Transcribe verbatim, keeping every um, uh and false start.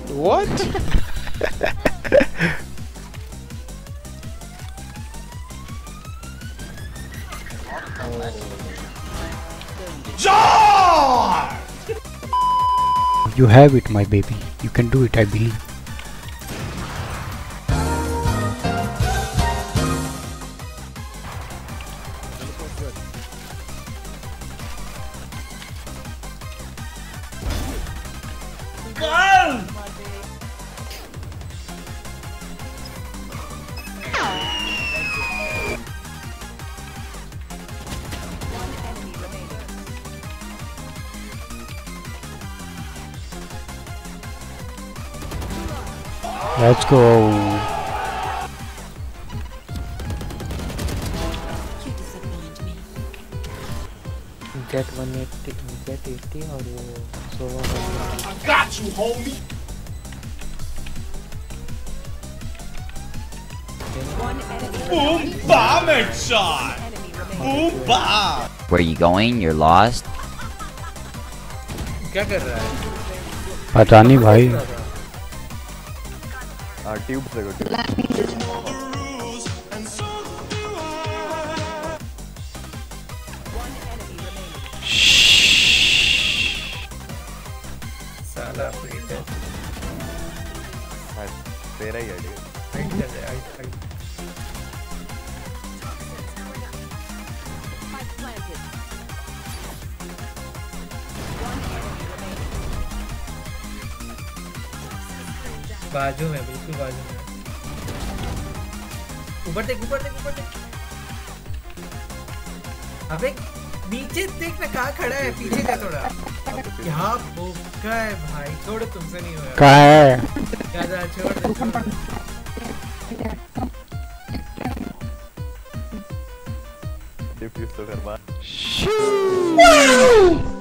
What? John! You have it, my baby. You can do it, I believe. Girl! Let's go. Get one eighty, get eighty और वो सोवा I got you, homie! Boom, bomb headshot! Boom, bomb! Where you going? You're lost? क्या कर रहा है? पता नहीं भाई. हाँ ट्यूब से go ट्यूब. साला फ्रीट है. हाँ तेरा ही आइडिया. फाइट कर रहा है, फाइट. बाजू में, बिल्कुल बाजू में. ऊपर देख, ऊपर देख, ऊपर देख. अबे नीचे देख ना, कहाँ खड़ा है, पीछे का थोड़ा. क्या भूखा है भाई, छोड़, तुमसे नहीं होगा. कहाँ है? क्या जा, छोड़ दे, छोड़ दे. डिफ्यूज तो कर बा.